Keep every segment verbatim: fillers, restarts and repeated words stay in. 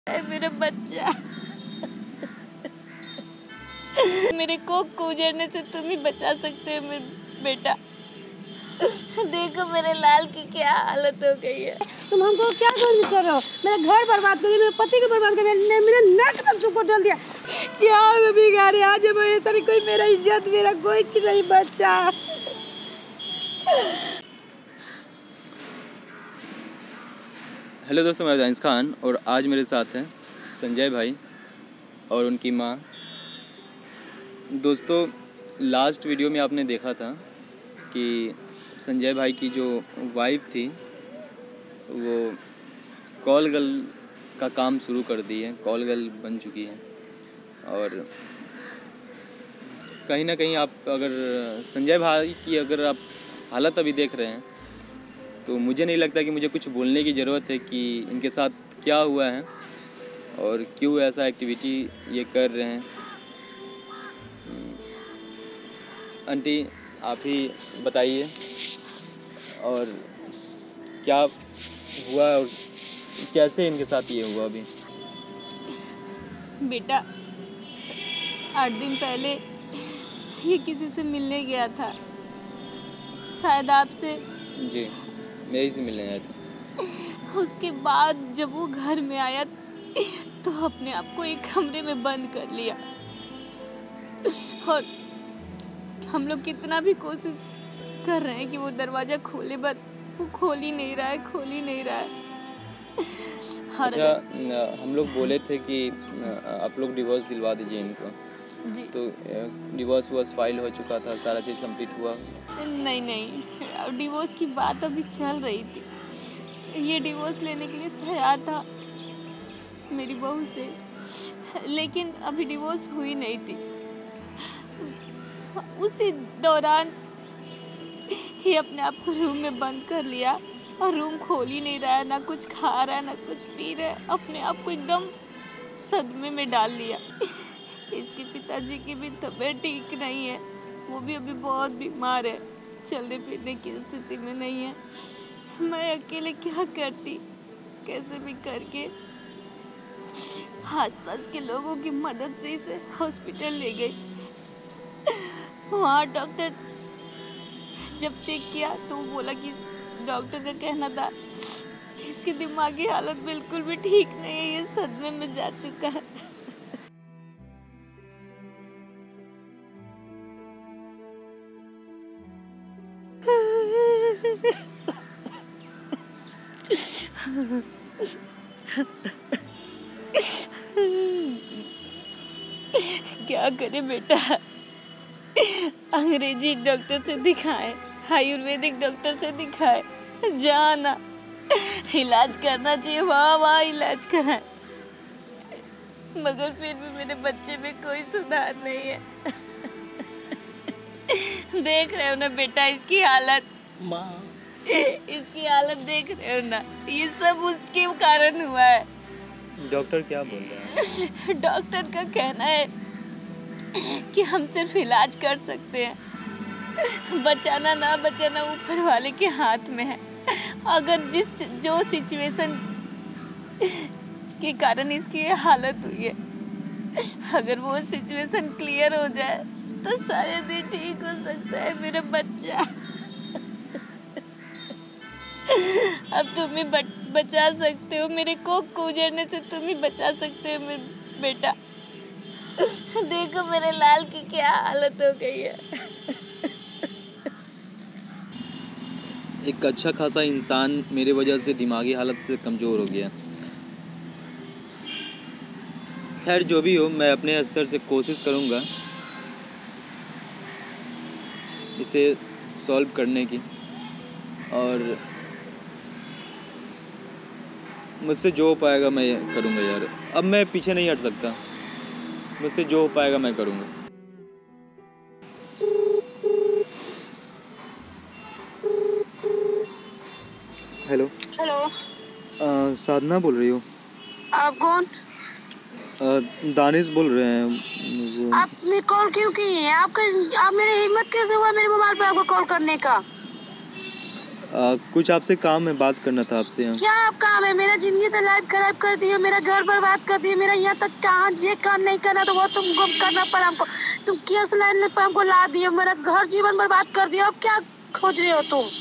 मेरा बच्चा मेरे को गुजरने से तुम ही बचा सकते हो मेरे बेटा। देखो मेरे लाल की क्या हालत हो गई है। तुम हमको क्या कर रहे हो? मेरा घर बर्बाद कर दिया, मेरे पति को बर्बाद कर दिया, मेरे नट तक तुमको डाल दिया। क्या बिगाड़े आज ऐसा नहीं, कोई मेरा इज्जत मेरा कोई चीज नहीं बच्चा। हेलो दोस्तों, मैं जानिस खान और आज मेरे साथ हैं संजय भाई और उनकी माँ। दोस्तों, लास्ट वीडियो में आपने देखा था कि संजय भाई की जो वाइफ थी वो कॉल गर्ल का काम शुरू कर दी है, कॉल गर्ल बन चुकी है। और कहीं ना कहीं आप अगर संजय भाई की अगर आप हालत अभी देख रहे हैं तो मुझे नहीं लगता कि मुझे कुछ बोलने की ज़रूरत है कि इनके साथ क्या हुआ है और क्यों ऐसा एक्टिविटी ये कर रहे हैं। आंटी, आप ही बताइए और क्या हुआ और कैसे इनके साथ ये हुआ। अभी बेटा, आठ दिन पहले ये किसी से मिलने गया था, शायद आपसे। जी, मैं ही से मिलने आया था। उसके बाद जब वो घर में आया तो अपने आप को एक कमरे में बंद कर लिया और हम लोग कितना भी कोशिश कर रहे हैं कि वो दरवाज़ा खोले, पर वो खोल ही नहीं रहा है, खोल ही नहीं रहा है। अच्छा, हम लोग बोले थे कि आप लोग डिवोर्स दिलवा दीजिए इनको जी। तो डिवोर्स वॉर्स फाइल हो चुका था, सारा चीज़ कंप्लीट हुआ? नहीं नहीं, डिवोर्स की बात अभी चल रही थी। ये डिवोर्स लेने के लिए तैयार था मेरी बहू से, लेकिन अभी डिवोर्स हुई नहीं थी। उसी दौरान ये अपने आप को रूम में बंद कर लिया और रूम खोल ही नहीं रहा है, ना कुछ खा रहा है ना कुछ पी रहा है, अपने आप को एकदम सदमे में डाल लिया। इसके पिताजी की भी तबीयत ठीक नहीं है, वो भी अभी बहुत बीमार है, चलने फिरने की स्थिति में नहीं है। मैं अकेले क्या करती, कैसे भी करके आसपास के लोगों की मदद से इसे हॉस्पिटल ले गई। वहाँ डॉक्टर जब चेक किया तो वो बोला कि डॉक्टर का कहना था कि इसकी दिमागी हालत बिल्कुल भी ठीक नहीं है, ये सदमे में जा चुका है। क्या करे बेटा, अंग्रेजी डॉक्टर से दिखाए, आयुर्वेदिक डॉक्टर से दिखाए, जाना इलाज करना चाहिए, वहाँ वहाँ इलाज कराए, मगर फिर भी मेरे बच्चे में कोई सुधार नहीं है। देख रहे हो ना बेटा इसकी हालत, माँ इसकी हालत देख रहे हो ना, ये सब उसके कारण हुआ है। डॉक्टर क्या बोल रहे हैं? डॉक्टर का कहना है कि हम सिर्फ इलाज कर सकते हैं, बचाना ना बचाना ऊपर वाले के हाथ में है। अगर जिस जो सिचुएशन के कारण इसकी ये हालत हुई है, अगर वो सिचुएशन क्लियर हो जाए तो शायद ये ठीक हो सकता है मेरा बच्चा। अब तुम ही बचा सकते हो, मेरे को गुजरने से तुम ही बचा सकते हो मेरे बेटा। देखो मेरे लाल की क्या हालत हो गई है। एक अच्छा खासा इंसान मेरे वजह से दिमागी हालत से कमज़ोर हो गया। खैर जो भी हो, मैं अपने स्तर से कोशिश करूँगा इसे सॉल्व करने की, और मुझसे जो हो पाएगा मैं करूँगा यार। अब मैं पीछे नहीं हट सकता, मुझसे जो हो पाएगा मैं करूँगा। हेलो हेलो, आ, साधना बोल रही हो? आप कौन? आ, दानिश बोल रहे हैं। आपने कॉल क्यों की है? आपका आप मेरी हिम्मत कैसे हुआ मेरे मोबाइल पे आपको कॉल करने का? आ, कुछ आपसे काम है, बात करना था आपसे। यहाँ क्या आप काम है? मेरा जिंदगी तो लाइफ खराब कर दी है, मेरा घर बर्बाद कर दी है, मेरा यहाँ तक कहाँ ये काम नहीं करना तो वो तुमको करना पड़ा हमको। तुम केस लाइन पर हमको ला दिए, मेरा घर जीवन बर्बाद कर दिया। अब क्या खोज रहे हो तुम?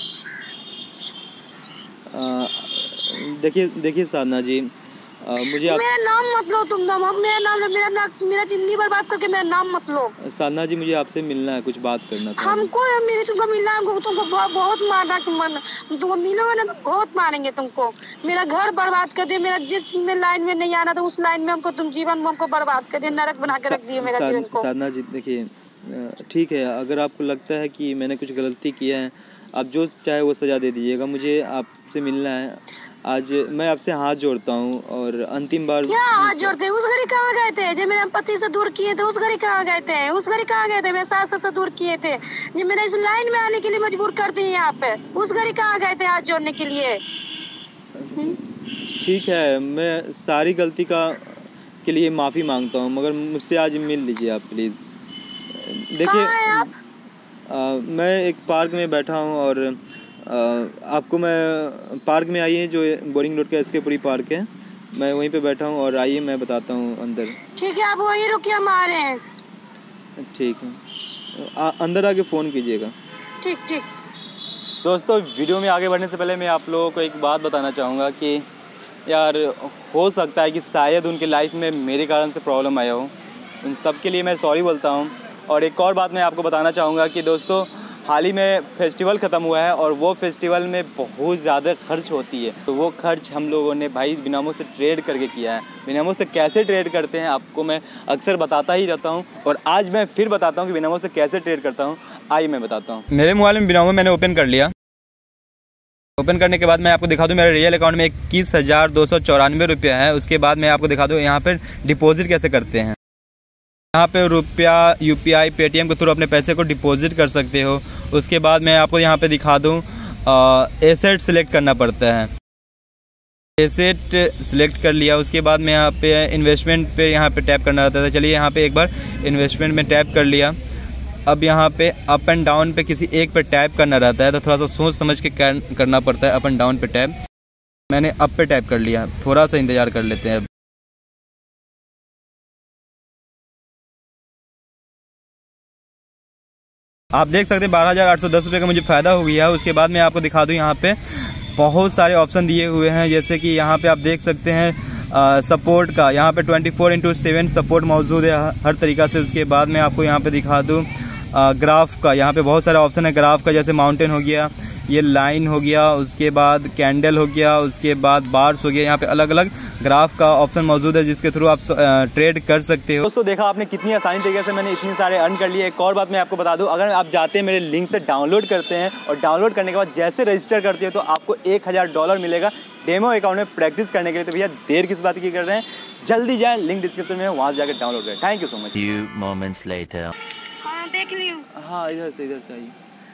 देखिए देखिए साधना जी, आ, मुझे आप... मेरा नाम मत लो तुम नाम, अब मेरा नाम मेरा नाम मेरा जिंदगी बर्बाद करके मेरा नाम मत लो। साधना जी, मुझे आपसे मिलना है, कुछ बात करना था। हमको मेरे तुमको मिलना है, हमको तुमको बहुत, बहुत मारना मन, तुमको मिलोगे ना तो बहुत मारेंगे तुमको। मेरा घर बर्बाद कर दिया, मेरा जिस में लाइन में नहीं आना था उस लाइन में हमको तुम जीवन में हमको बर्बाद कर दिया, नरक बना के रख दिया मेरा जीवन को। साधना जी देखिए, ठीक है, अगर आपको लगता है कि मैंने कुछ गलती किया है, आप जो चाहे वो सज़ा दे दीजिएगा। मुझे आपसे मिलना है आज। मैं आपसे हाथ जोड़ता हूँ और अंतिम बार। क्या हाथ जोड़ते हैं? उस घड़ी कहाँ गए थे जब मेरे पति से दूर किए थे? उस घड़ी कहाँ गए थे? उस घड़ी कहाँ गए थे? मेरे सास से दूर किए थे, जब मेरा इस लाइन में आने के लिए मजबूर कर दिए यहाँ पे। उस घड़ी कहाँ गए थे हाथ जोड़ने के लिए? ठीक है, मैं सारी गलती का के लिए माफ़ी मांगता हूँ, मगर मुझसे आज मिल लीजिए आप प्लीज़। देखिए, मैं एक पार्क में बैठा हूँ और आ, आपको मैं पार्क में आइए, जो बोरिंग रोड का एसके पुरी पार्क है, मैं वहीं पे बैठा हूँ और आइए मैं बताता हूँ अंदर। ठीक है, आप वहीं रुकिए, हम आ रहे हैं। ठीक है, आ, अंदर आके फ़ोन कीजिएगा। ठीक ठीक। दोस्तों, वीडियो में आगे बढ़ने से पहले मैं आप लोगों को एक बात बताना चाहूँगा कि यार, हो सकता है कि शायद उनकी लाइफ में मेरे कारण से प्रॉब्लम आया हो। उन सब के लिए मैं सॉरी बोलता हूँ। और एक और बात मैं आपको बताना चाहूँगा कि दोस्तों, हाल ही में फेस्टिवल ख़त्म हुआ है और वो फेस्टिवल में बहुत ज़्यादा खर्च होती है। तो वो खर्च हम लोगों ने भाई बिनामों से ट्रेड करके किया है। बिनामों से कैसे ट्रेड करते हैं आपको मैं अक्सर बताता ही रहता हूँ, और आज मैं फिर बताता हूँ कि बिनामों से कैसे ट्रेड करता हूँ। आइए मैं बताता हूँ। मेरे मोबाइल में बिनामो मैंने ओपन कर लिया। ओपन करने के बाद मैं आपको दिखा दूँ, मेरे रियल अकाउंट में इक्कीस हज़ार दो सौ चौरानवे रुपया है। उसके बाद मैं आपको दिखा दूँ यहाँ पर डिपॉजिट कैसे करते हैं। यहाँ पे रुपया यूपीआई पेटीएम के थ्रू अपने पैसे को डिपॉजिट कर सकते हो। उसके बाद मैं आपको यहाँ पे दिखा दूँ, एसेट सिलेक्ट करना पड़ता है। एसेट सिलेक्ट कर लिया, उसके बाद मैं यहाँ पे इन्वेस्टमेंट पे यहाँ पे टैप करना रहता था। चलिए यहाँ पे एक बार इन्वेस्टमेंट में टैप कर लिया। अब यहाँ पे अप एंड डाउन पे किसी एक पे टैप करना रहता है, तो थोड़ा सा सोच समझ के कर, करना पड़ता है। अप एंड डाउन पे टैप, मैंने अप पे टैप कर लिया। थोड़ा सा इंतज़ार कर लेते हैं। आप देख सकते हैं बारह हज़ार आठ सौ दस रुपये का मुझे फ़ायदा हो गया है। उसके बाद मैं आपको दिखा दूं, यहाँ पे बहुत सारे ऑप्शन दिए हुए हैं, जैसे कि यहाँ पे आप देख सकते हैं आ, सपोर्ट का, यहाँ पे twenty four into seven support मौजूद है हर तरीक़ा से। उसके बाद मैं आपको यहाँ पे दिखा दूँ ग्राफ का, यहाँ पे बहुत सारे ऑप्शन है ग्राफ का, जैसे माउंटेन हो गया, ये लाइन हो गया, उसके बाद कैंडल हो गया, उसके बाद बार्स हो गया। यहाँ पे अलग अलग ग्राफ का ऑप्शन मौजूद है जिसके थ्रू आप ट्रेड कर सकते हो। दोस्तों, देखा आपने कितनी आसानी तरीके से मैंने इतनी सारे अर्न कर लिए। एक और बात मैं आपको बता दूं, अगर आप जाते हैं मेरे लिंक से डाउनलोड करते हैं और डाउनलोड करने के बाद जैसे रजिस्टर करते हो तो आपको एक हज़ार डॉलर मिलेगा डेमो अकाउंट में प्रैक्टिस करने के लिए। तो भैया देर किस बात की कर रहे हैं, जल्दी जाएँ, लिंक डिस्क्रिप्शन में, वहाँ से जाकर डाउनलोड करें। Thank you so much. Few moments later. हाँ, देख ली हूँ। हाँ, इधर से इधर से आइए।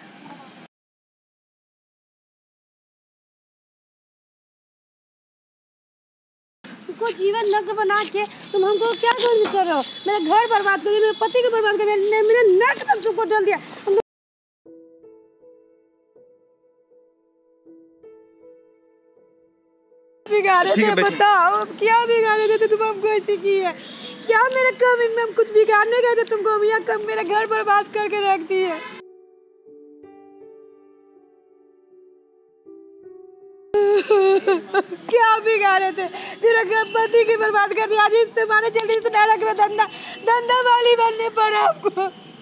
तुमको जीवन नर्क बना के तुम हमको क्या कर रहे हो? मेरा घर बर्बाद कर दिया, मेरे पति को बर्बाद कर दिया, मेरा नर्क तक तुमको डाल दिया। बिगाड़े थे, बताओ क्या बिगाड़े थे? तुम हमको ऐसी की है क्या? मेरा कम में हम कुछ बिगाड़ने गए थे, तुमको यहाँ कम मेरा घर बर्बाद करके रख दी है। क्या बिगाड़े थे? मेरा घर पति की बर्बाद कर दिया। आज इस तुम्हारे जल्दी से नरक में धंधा धंधा वाली बनने पड़ा आपको।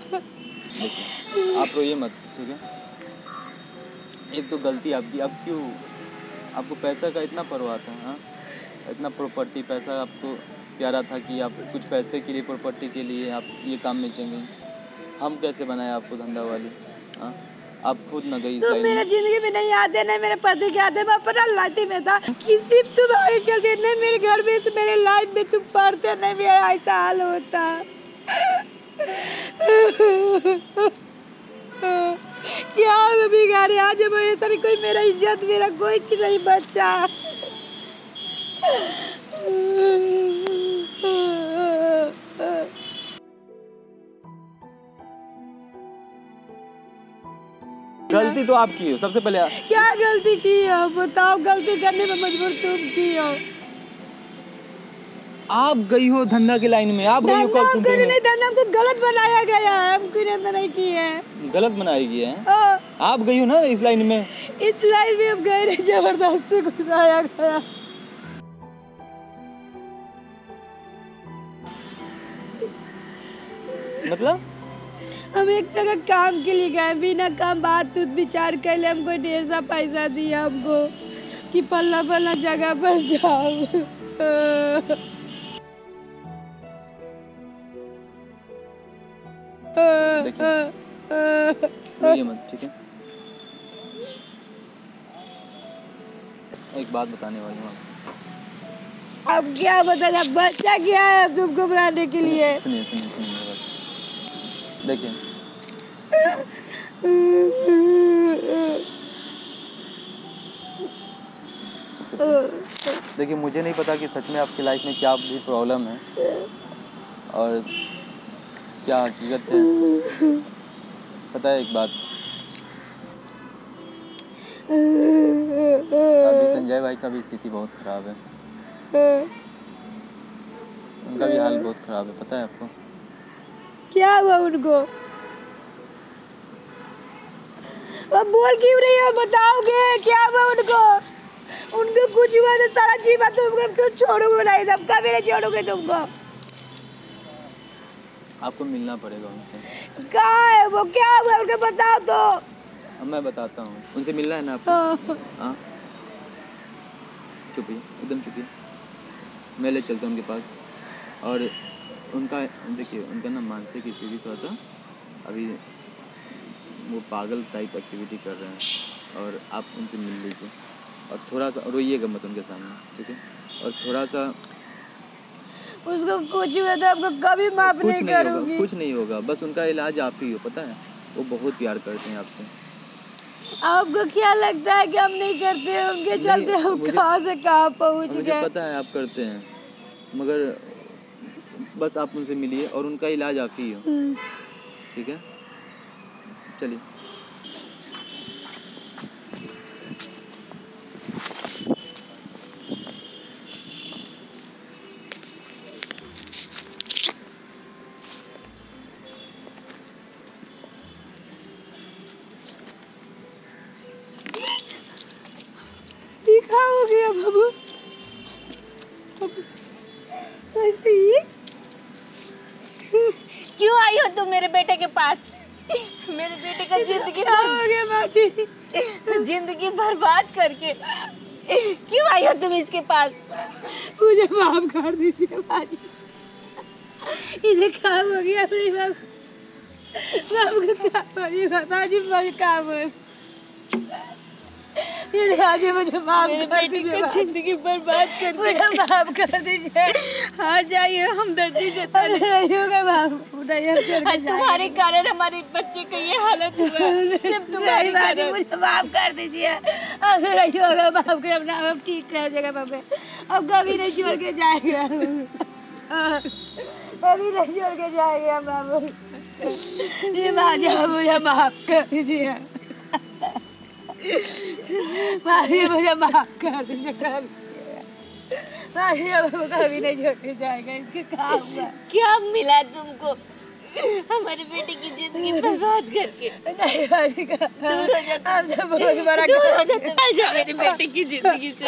आप रोइए मत, ठीक है? एक तो गलती आपकी, अब क्यों आपको पैसा का इतना परवाह था? हाँ, इतना प्रॉपर्टी पैसा आपको प्यारा था कि आप कुछ पैसे के लिए, प्रॉपर्टी के लिए आप ये काम में चल गई। हम कैसे बनाए आपको धंधा वाली? हाँ, आप खुद न गई। तुम मेरे जिंदगी में नहीं आते, नहीं मेरे पति के आते। मैं अपना लाइफ में था, किसी तुम्हारे चलते नहीं मेरे घर में से मेरे लाइफ में तुम पढ़ते, नहीं मेरा ऐसा हाल होता। क्या मैं बिगाड़ी? आज मैं ऐसा नहीं, कोई मेरा इज्जत मेरा कोई चीज नहीं बचा। गलती तो आप की हो सबसे पहले। क्या गलती की हो बताओ, गलती करने में मजबूर तुम की हो। आप गई हो धंधा की लाइन में, आप गई हो कॉल सेंटर में। नहीं धंधा तो गलत बनाया गया है, हम कोई धंधा नहीं किए हैं। गलत बनाई गई है, हाँ। आप गई हो ना इस लाइन में। इस लाइन में हम गए, जबरदस्ती घुसाया गया। मतलब हम एक जगह काम के लिए गए, बिना काम बात तुत विचार कर ले, हमको ढेर सा पैसा दिया हमको कि पल्ला पल्ला जगह पर जाओ। देखिए मत, ठीक है। एक बात बताने वाली हूँ आपको। अब क्या बताना, बच्चा क्या है अब तुमको बनाने के लिए। सुनिए सुनिए सुनिए बात। देखिए देखिए मुझे नहीं पता कि सच में आपकी लाइफ में क्या भी प्रॉब्लम है और क्या हकीकत है। पता है एक बात, अभी संजय भाई का भी स्थिति बहुत खराब है, उनका भी हाल बहुत खराब है। पता है आपको क्या हुआ उनको? अब बोल क्यों रही हो, बताओगे क्या हुआ उनको? उनको कुछ हुआ तो सारा जीवन तुमको क्यों छोड़ोगे नहीं, तब कभी नहीं छोड़ोगे तुमको। आपको मिलना पड़ेगा उनसे। कहाँ है वो, क्या हुआ उनको बताओ तो। अब मैं बताता हूँ, उनसे मिलना है ना आपको। हाँ चुपिए, एकदम चुपिए, मैं ले चलता हूँ उनके पास। और उनका देखिए, उनका ना मानसिक स्थिति थोड़ा सा अभी वो पागल टाइप एक्टिविटी कर रहे हैं, और आप उनसे मिल लीजिए और थोड़ा सा रोइएगा मत उनके सामने, ठीक है। और थोड़ा सा उसको कुछ हुआ तो आपको कभी माफ कुछ नहीं नहीं करूंगी। होगा, कुछ नहीं होगा, बस उनका इलाज आप ही हो। पता है वो बहुत प्यार करते हैं आपसे। आपको क्या लगता है कि हम नहीं करते हैं? उनके चलते हम कहाँ से कहाँ पहुँच गए। मुझे पता है आप करते हैं, मगर बस आप उनसे मिलिए और उनका इलाज आप ही हो, ठीक है। चलिए क्या हो गया बाबू? ऐसे ही क्यों आई हो तुम मेरे बेटे के पास? मेरे बेटे का जिंदगी क्या हो गया बाजी? जिंदगी बर्बाद करके क्यों आई हो तुम इसके पास? मुझे माफ कर दीजिए बाजी, इसे काम हो गया मेरी बाबू। बाबू का काम हो गया बाजी, मुझे काम हो ये आज मुझे माफ कर दीजिए, जिंदगी बर्बाद कर मुझे माफ कर दीजिए। आ जाइए, हम दर्दी जता नहीं होगा बाबू, नहीं तुम्हारे कारण हमारे बच्चे का ये हालत हुआ है, सिर्फ तुम्हारी बाजी, मुझे माफ कर दीजिए। अगर नहीं होगा बाबू के अपना अब ठीक रह जाएगा बाबू, अब कभी नहीं छोड़ के जाएगा, कभी नहीं छोड़ के जाएगा बाबू। ये बाजी मुझे माफ कर दीजिए, माजी मुझे माफ कर दीजिए, कर माजी कभी नहीं छोड़ के जाएगा। इसके काम हुआ क्या मिला तुमको हमारे बेटे की जिंदगी बर्बाद करके? नहीं बाजी का दूर हो जाता, आपसे बहुत बड़ा दूर हो जाता, आ जा मेरे बेटे की जिंदगी से।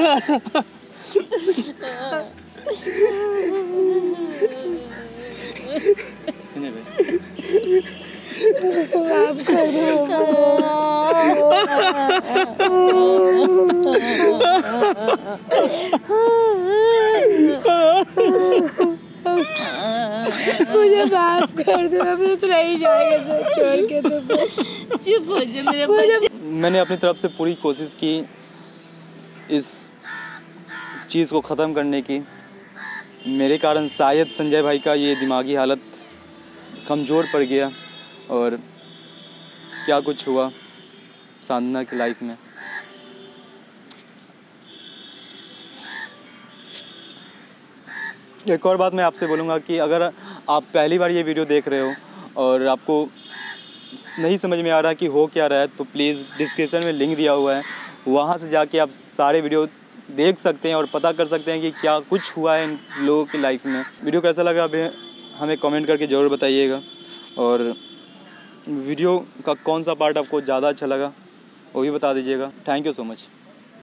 संजय भाई माफ कर मुझे माफ कर दो, अब तो नहीं जाएगा सब छोड़ के। तो चुप हो जा मेरे बच्चे। मैंने अपनी तरफ से पूरी कोशिश की इस चीज़ को ख़त्म करने की। मेरे कारण शायद संजय भाई का ये दिमागी हालत कमज़ोर पड़ गया और क्या कुछ हुआ साधना की लाइफ में। एक और बात मैं आपसे बोलूँगा कि अगर आप पहली बार ये वीडियो देख रहे हो और आपको नहीं समझ में आ रहा कि हो क्या रहा है, तो प्लीज़ डिस्क्रिप्शन में लिंक दिया हुआ है, वहाँ से जाके आप सारे वीडियो देख सकते हैं और पता कर सकते हैं कि क्या कुछ हुआ है इन लोगों की लाइफ में। वीडियो कैसा लगा अभी हमें कमेंट करके ज़रूर बताइएगा, और वीडियो का कौन सा पार्ट आपको ज़्यादा अच्छा लगा वो भी बता दीजिएगा। Thank you so much.